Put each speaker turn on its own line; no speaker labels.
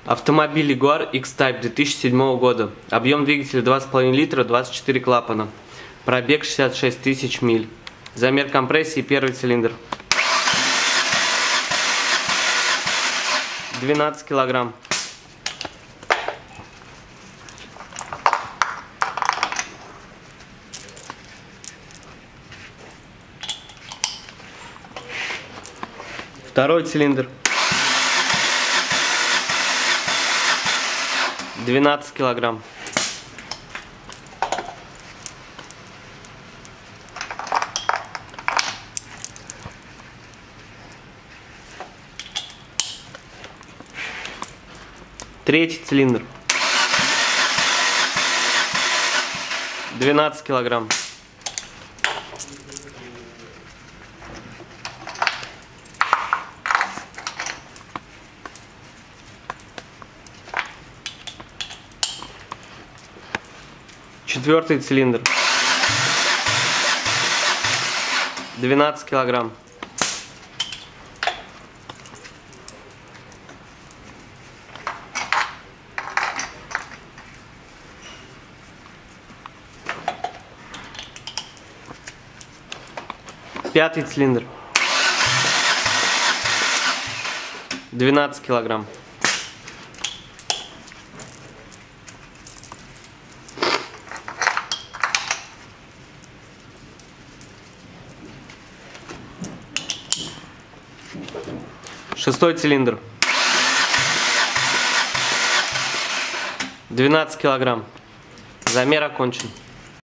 Автомобиль Jaguar X-Type 2007 года. Объем двигателя 2,5 литра, 24 клапана. Пробег 66 тысяч миль. Замер компрессии первый цилиндр. 12 килограмм. Второй цилиндр. 12 килограмм. Третий цилиндр. 12 килограмм. Четвертый цилиндр. 12 килограмм. Пятый цилиндр. 12 килограмм. Шестой цилиндр. 12 килограмм. Замер окончен.